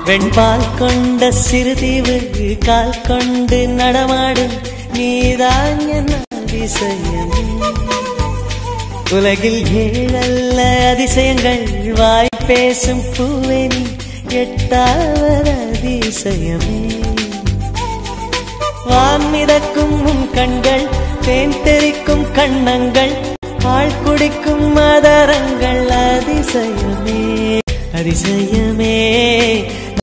வெண்பால் கொண்ட சிறுதீவு கால் கொண்டு நடமாடும் நீதான் என் அதிசயம். உலகில் ஏழல்ல அதிசயங்கள் வாய் பேசும் பூவே நீ எட்டாவது அதிசயமே. வான் மிதக்கும் உன் கண்கள் தேன் தெறிக்கும் கண்ணங்கள் பால் குடிக்கும் மதரங்கள் அதிசயமே அதிசயமே.